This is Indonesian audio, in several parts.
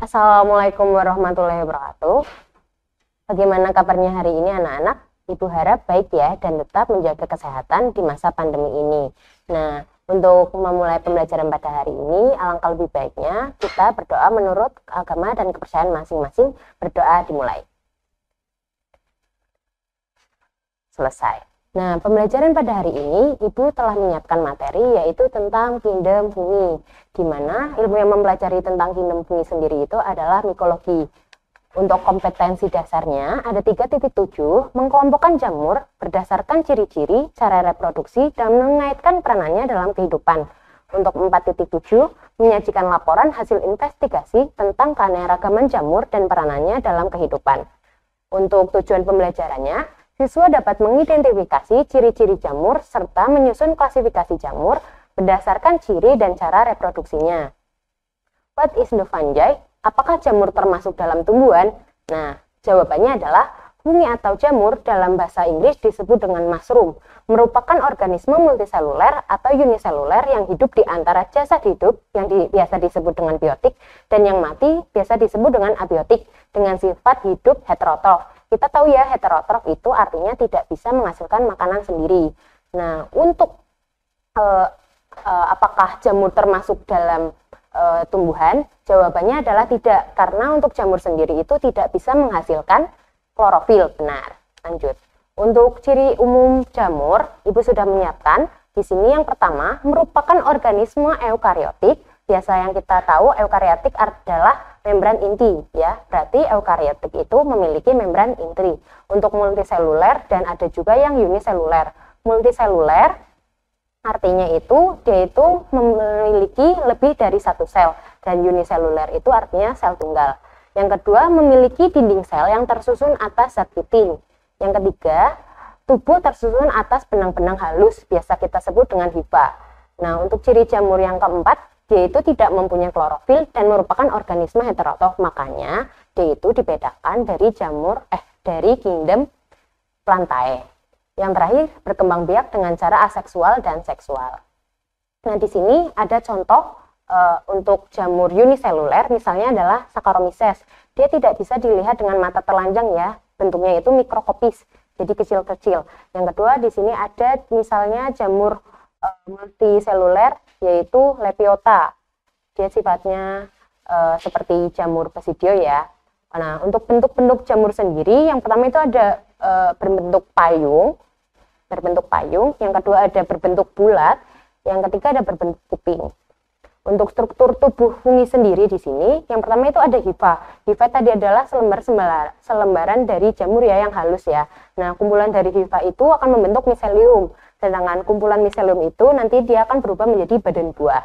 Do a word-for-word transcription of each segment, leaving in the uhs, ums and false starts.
Assalamualaikum warahmatullahi wabarakatuh. Bagaimana kabarnya hari ini anak-anak? Ibu harap baik ya dan tetap menjaga kesehatan di masa pandemi ini. Nah, untuk memulai pembelajaran pada hari ini, alangkah lebih baiknya kita berdoa menurut agama dan kepercayaan masing-masing. Berdoa dimulai. Selesai. Nah, pembelajaran pada hari ini, Ibu telah menyiapkan materi yaitu tentang kingdom fungi, di mana ilmu yang mempelajari tentang kingdom fungi sendiri itu adalah mikologi. Untuk kompetensi dasarnya ada tiga titik tujuh, mengkelompokkan jamur berdasarkan ciri-ciri, cara reproduksi, dan mengaitkan peranannya dalam kehidupan. Untuk empat titik tujuh, menyajikan laporan hasil investigasi tentang keanekaragaman jamur dan peranannya dalam kehidupan. Untuk tujuan pembelajarannya, siswa dapat mengidentifikasi ciri-ciri jamur serta menyusun klasifikasi jamur berdasarkan ciri dan cara reproduksinya. What is the fungi? Apakah jamur termasuk dalam tumbuhan? Nah, jawabannya adalah fungi atau jamur dalam bahasa Inggris disebut dengan mushroom, merupakan organisme multiseluler atau uniseluler yang hidup di antara jasad hidup yang di, biasa disebut dengan biotik dan yang mati biasa disebut dengan abiotik dengan sifat hidup heterotrof. Kita tahu ya, heterotrof itu artinya tidak bisa menghasilkan makanan sendiri. Nah, untuk uh, uh, apakah jamur termasuk dalam uh, tumbuhan? Jawabannya adalah tidak, karena untuk jamur sendiri itu tidak bisa menghasilkan klorofil. Benar. Lanjut. Untuk ciri umum jamur, Ibu sudah menyiapkan. Di sini yang pertama merupakan organisme eukariotik. Biasa yang kita tahu eukariotik adalah membran inti, ya. Berarti eukariotik itu memiliki membran inti. Untuk multiseluler dan ada juga yang uniseluler. Multiseluler artinya itu dia itu memiliki lebih dari satu sel, dan uniseluler itu artinya sel tunggal. Yang kedua, memiliki dinding sel yang tersusun atas zat putin. Yang ketiga, tubuh tersusun atas benang-benang halus, biasa kita sebut dengan hifa. Nah, untuk ciri jamur yang keempat, dia itu tidak mempunyai klorofil dan merupakan organisme heterotrof, makanya dia itu dibedakan dari jamur eh dari kingdom Plantae. Yang terakhir, berkembang biak dengan cara aseksual dan seksual. Nah, di sini ada contoh e, untuk jamur uniseluler, misalnya adalah Saccharomyces. Dia tidak bisa dilihat dengan mata telanjang ya, bentuknya itu mikroskopis, jadi kecil-kecil. Yang kedua, di sini ada misalnya jamur e, multiseluler, yaitu Lepiota. Dia sifatnya e, seperti jamur Basidio ya. Nah, untuk bentuk-bentuk jamur sendiri, yang pertama itu ada e, berbentuk payung, berbentuk payung, yang kedua ada berbentuk bulat, yang ketiga ada berbentuk kuping. Untuk struktur tubuh fungi sendiri di sini, yang pertama itu ada hifa. Hifa tadi adalah selembar selembaran dari jamur ya yang halus ya. Nah, kumpulan dari hifa itu akan membentuk miselium, sedangkan kumpulan miselium itu nanti dia akan berubah menjadi badan buah.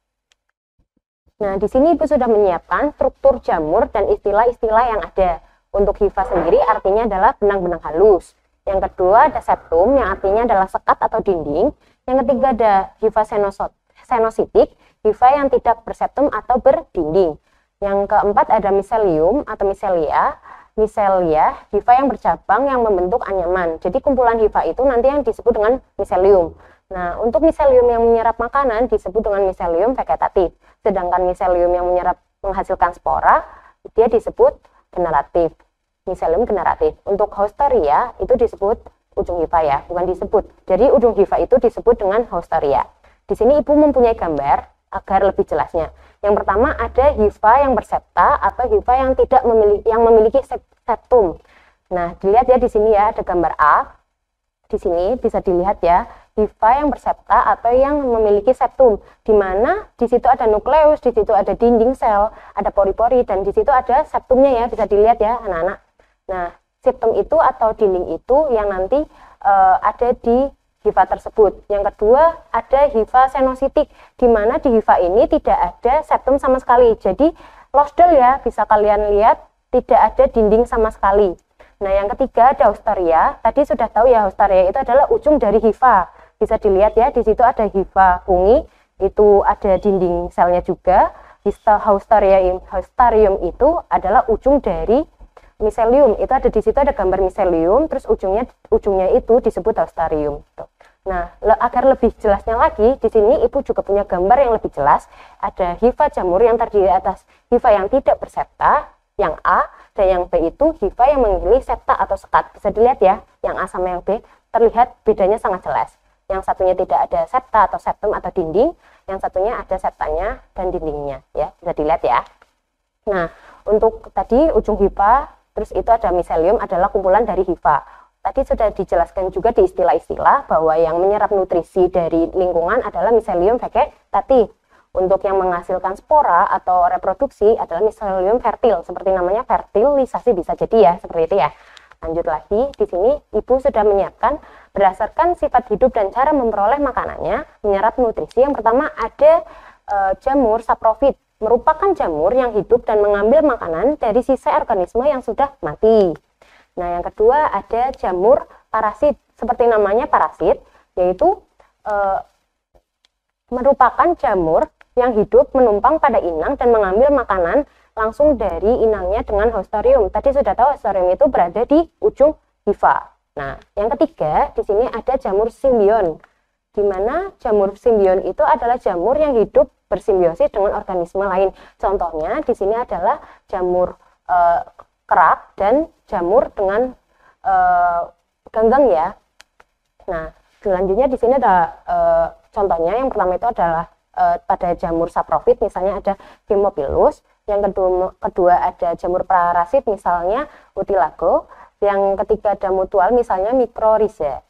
Nah, di sini Ibu sudah menyiapkan struktur jamur dan istilah-istilah yang ada. Untuk hifa sendiri artinya adalah benang-benang halus. Yang kedua ada septum yang artinya adalah sekat atau dinding. Yang ketiga ada hifa senositik, hifa yang tidak berseptum atau berdinding. Yang keempat ada miselium atau miselia, miselia, hifa yang bercabang yang membentuk anyaman. Jadi kumpulan hifa itu nanti yang disebut dengan miselium. Nah, untuk miselium yang menyerap makanan disebut dengan miselium vegetatif. Sedangkan miselium yang menyerap menghasilkan spora, dia disebut generatif. Miselium generatif. Untuk Hausteria itu disebut ujung hifa ya, bukan disebut. Jadi ujung hifa itu disebut dengan Hausteria. Di sini Ibu mempunyai gambar agar lebih jelasnya. Yang pertama ada hifa yang bersepta atau hifa yang tidak memiliki yang memiliki septum. Nah, dilihat ya di sini ya ada gambar A. Di sini bisa dilihat ya, hifa yang bersepta atau yang memiliki septum, di mana di situ ada nukleus, di situ ada dinding sel, ada pori-pori, dan di situ ada septumnya ya, bisa dilihat ya anak-anak. Nah, septum itu atau dinding itu yang nanti e, ada di hifa tersebut. Yang kedua ada hifa senositik, di mana di hifa ini tidak ada septum sama sekali. Jadi losdel ya, bisa kalian lihat tidak ada dinding sama sekali. Nah, yang ketiga ada Hausteria. Tadi sudah tahu ya, Hausteria itu adalah ujung dari hifa. Bisa dilihat ya, di situ ada hifa fungi, itu ada dinding selnya juga. Hausteria, Hausterium itu adalah ujung dari miselium. Itu ada di situ ada gambar miselium, terus ujungnya ujungnya itu disebut Hausterium. Nah, le agar lebih jelasnya lagi, di sini Ibu juga punya gambar yang lebih jelas. Ada hifa jamur yang terdiri atas hifa yang tidak bersepta, yang A, dan yang B itu hifa yang memiliki septa atau sekat. Bisa dilihat ya, yang A sama yang B terlihat bedanya sangat jelas. Yang satunya tidak ada septa atau septum atau dinding, yang satunya ada septanya dan dindingnya, ya. Bisa dilihat ya. Nah, untuk tadi ujung hifa, terus itu ada miselium adalah kumpulan dari hifa. Tadi sudah dijelaskan juga di istilah-istilah bahwa yang menyerap nutrisi dari lingkungan adalah miselium vegetatif. Untuk yang menghasilkan spora atau reproduksi adalah miselium fertil. Seperti namanya fertilisasi bisa jadi ya, seperti itu ya. Lanjut lagi, di sini Ibu sudah menyiapkan berdasarkan sifat hidup dan cara memperoleh makanannya, menyerap nutrisi. Yang pertama ada e, jamur saprofit, merupakan jamur yang hidup dan mengambil makanan dari sisa organisme yang sudah mati. Nah, yang kedua ada jamur parasit, seperti namanya parasit, yaitu e, merupakan jamur yang hidup menumpang pada inang dan mengambil makanan langsung dari inangnya dengan haustorium. Tadi sudah tahu haustorium itu berada di ujung hifa. Nah, yang ketiga di sini ada jamur simbion, di mana jamur simbion itu adalah jamur yang hidup bersimbiosis dengan organisme lain. Contohnya di sini adalah jamur e, kerak dan jamur dengan e, ganggang ya. Nah, selanjutnya di sini ada e, contohnya. Yang pertama itu adalah e, pada jamur saprofit, misalnya ada Haemophilus. Yang kedua, kedua ada jamur parasit, misalnya Utilago. Yang ketiga ada mutual, misalnya Mycorrhizae.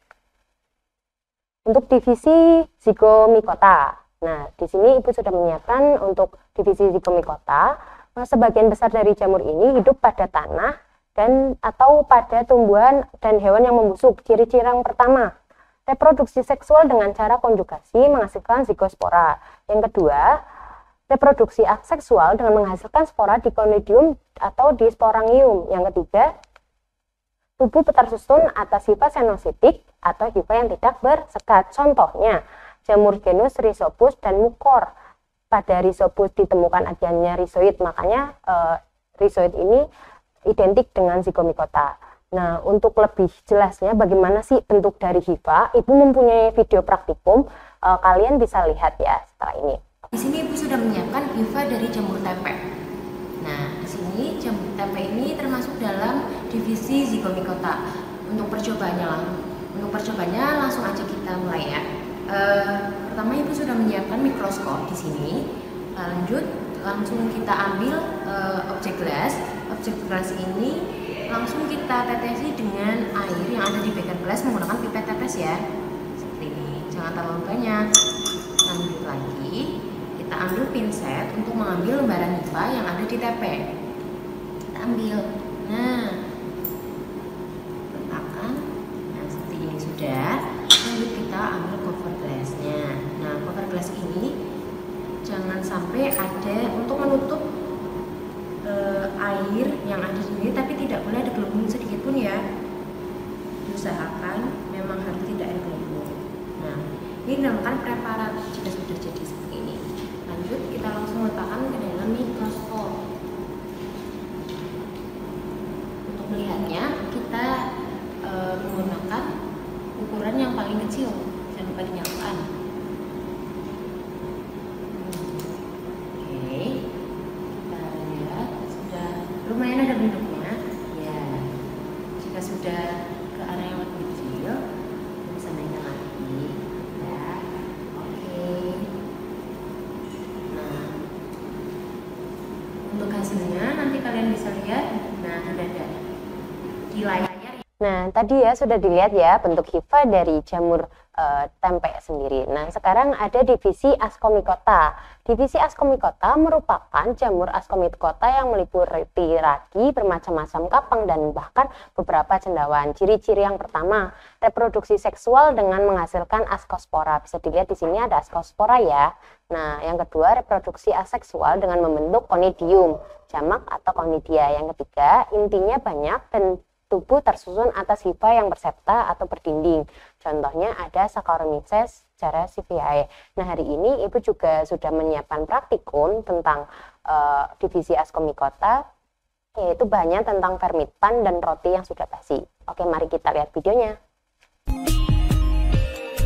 Untuk divisi Zygomicota. Nah, di sini Ibu sudah menyiapkan untuk divisi Zygomicota. Nah, sebagian besar dari jamur ini hidup pada tanah dan atau pada tumbuhan dan hewan yang membusuk. Ciri-ciri yang pertama, reproduksi seksual dengan cara konjugasi menghasilkan zigospora. Yang kedua, reproduksi aseksual dengan menghasilkan spora di conidium atau di sporangium. Yang ketiga, tubuh tersusun atas hifa senositik atau hifa yang tidak bersekat. Contohnya, jamur genus Rhizopus dan Mucor. Pada Rhizopus ditemukan adanya rhizoid, makanya e, rhizoid ini identik dengan Zygomicota. Nah, untuk lebih jelasnya bagaimana sih bentuk dari hifa, Ibu mempunyai video praktikum, e, kalian bisa lihat ya setelah ini. Di sini Ibu sudah menyiapkan hifa dari jamur tempe. Nah, di sini jamur tempe ini termasuk dalam divisi Zygomicota. Untuk percobaannya, untuk percobaannya langsung aja kita mulai ya. Uh, pertama Ibu sudah menyiapkan mikroskop di sini. Uh, lanjut langsung kita ambil uh, objek gelas. Objek gelas ini langsung kita tetesi dengan air yang ada di beker gelas menggunakan pipet tetes ya. Seperti ini. Jangan terlalu banyak. Lanjut lagi, kita ambil pinset untuk mengambil lembaran hifa yang ada di tempe. Kita ambil. Nah, letakkan. Nah, seperti ini sudah. Lanjut kita ambil cover glassnya. Nah, cover glass ini jangan sampai ada untuk menutup e, air yang ada di sini, tapi tidak boleh ada gelembung sedikit pun ya. Diusahakan memang harus tidak ada gelembung. Nah, ini dinamakan preparat jika sudah jadi seperti ini. Lanjut kita langsung letakkan ke dalam mikroskop. Untuk melihatnya kita e, menggunakan ukuran yang paling kecil, jangan lupa dinyalakan. Oke, kita lihat sudah lumayan ada bentuknya. Ya, jika sudah ke arah yang lebih kecil, bisa naikkan lagi. Ya, oke. Nah, untuk hasilnya nanti kalian bisa lihat. Nah, sudah ada di layar. Nah, tadi ya sudah dilihat ya bentuk hifa dari jamur e, tempe sendiri. Nah, sekarang ada divisi Ascomycota. Divisi Ascomycota merupakan jamur Ascomycota yang meliputi ragi, bermacam-macam kapang, dan bahkan beberapa cendawan. Ciri-ciri yang pertama, reproduksi seksual dengan menghasilkan ascospora. Bisa dilihat di sini ada ascospora ya. Nah, yang kedua, reproduksi aseksual dengan membentuk conidium, jamak atau conidia. Yang ketiga, intinya banyak dan tubuh tersusun atas hifa yang bersepta atau berdinding. Contohnya ada Saccharomyces cerevisiae. Nah, hari ini Ibu juga sudah menyiapkan praktikum tentang uh, divisi Ascomycota, yaitu bahannya tentang vermitpan dan roti yang sudah basi. Oke, mari kita lihat videonya.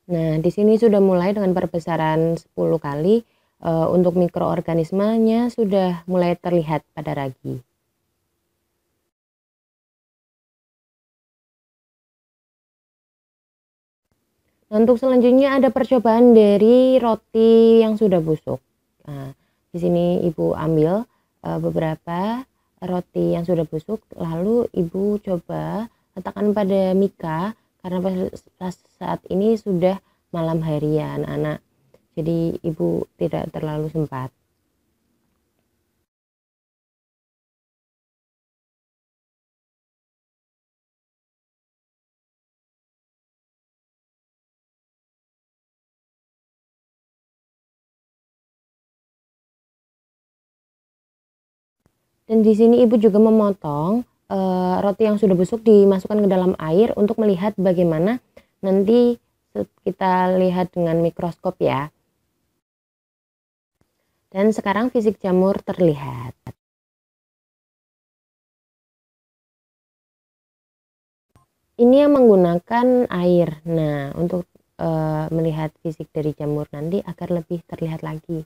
Nah, di sini sudah mulai dengan perbesaran sepuluh kali, uh, untuk mikroorganismenya sudah mulai terlihat pada ragi. Untuk selanjutnya ada percobaan dari roti yang sudah busuk. Nah, di sini Ibu ambil uh, beberapa roti yang sudah busuk, lalu Ibu coba letakkan pada mika karena pas saat ini sudah malam hari ya anak-anak. Jadi Ibu tidak terlalu sempat. Dan di sini Ibu juga memotong uh, roti yang sudah busuk dimasukkan ke dalam air untuk melihat bagaimana nanti kita lihat dengan mikroskop ya. Dan sekarang fisik jamur terlihat. Ini yang menggunakan air. Nah, untuk uh, melihat fisik dari jamur nanti agar lebih terlihat lagi.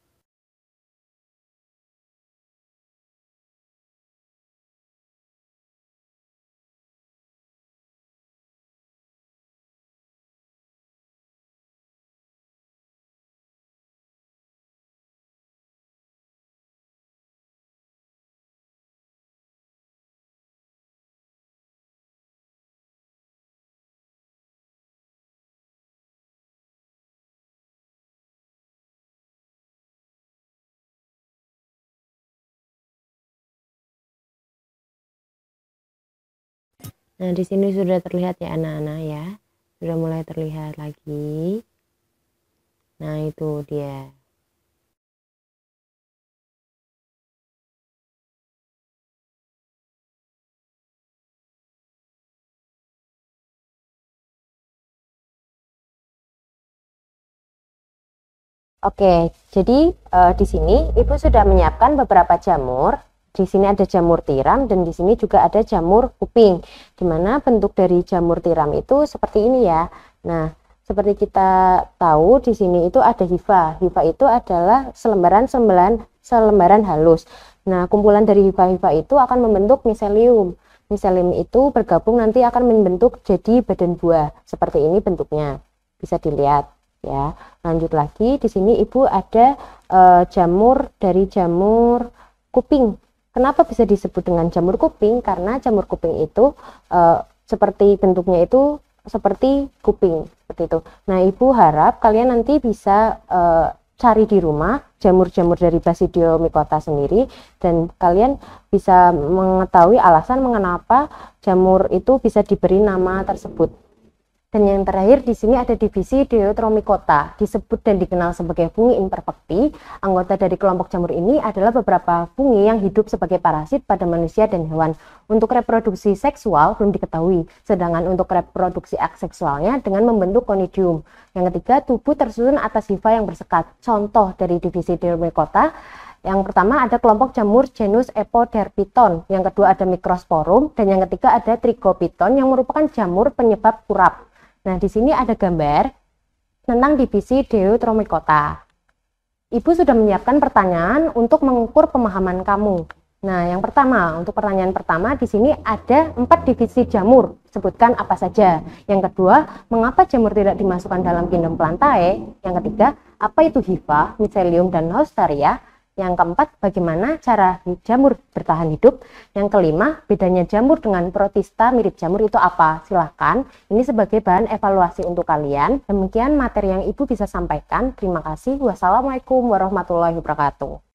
Nah, di sini sudah terlihat ya anak-anak ya. Sudah mulai terlihat lagi. Nah, itu dia. Oke, jadi uh, di sini Ibu sudah menyiapkan beberapa jamur. Di sini ada jamur tiram dan di sini juga ada jamur kuping. Dimana bentuk dari jamur tiram itu seperti ini ya. Nah, seperti kita tahu di sini itu ada hifa. Hifa itu adalah selembaran-selembaran selembaran halus. Nah, kumpulan dari hifa-hifa itu akan membentuk miselium. Miselium itu bergabung nanti akan membentuk jadi badan buah. Seperti ini bentuknya. Bisa dilihat. Ya, lanjut lagi di sini Ibu ada e, jamur dari jamur kuping. Kenapa bisa disebut dengan jamur kuping? Karena jamur kuping itu e, seperti bentuknya itu seperti kuping seperti itu. Nah, Ibu harap kalian nanti bisa e, cari di rumah jamur-jamur dari Basidiomycota sendiri dan kalian bisa mengetahui alasan mengapa jamur itu bisa diberi nama tersebut. Dan yang terakhir di sini ada divisi Deuteromycota, disebut dan dikenal sebagai fungi imperfecti. Anggota dari kelompok jamur ini adalah beberapa fungi yang hidup sebagai parasit pada manusia dan hewan. Untuk reproduksi seksual belum diketahui, sedangkan untuk reproduksi aseksualnya dengan membentuk conidium. Yang ketiga, tubuh tersusun atas hifa yang bersekat. Contoh dari divisi Deuteromycota, yang pertama ada kelompok jamur genus Epoderpiton, yang kedua ada Microsporum, dan yang ketiga ada Trigopiton yang merupakan jamur penyebab kurap. Nah, di sini ada gambar tentang divisi Deuteromycota. Ibu sudah menyiapkan pertanyaan untuk mengukur pemahaman kamu. Nah, yang pertama, untuk pertanyaan pertama di sini ada empat divisi jamur. Sebutkan apa saja. Yang kedua, mengapa jamur tidak dimasukkan dalam kingdom Plantae? Yang ketiga, apa itu hifa, miselium, dan haustaria? Yang keempat, bagaimana cara jamur bertahan hidup? Yang kelima, bedanya jamur dengan protista mirip jamur itu apa? Silahkan, ini sebagai bahan evaluasi untuk kalian. Demikian materi yang Ibu bisa sampaikan. Terima kasih. Wassalamualaikum warahmatullahi wabarakatuh.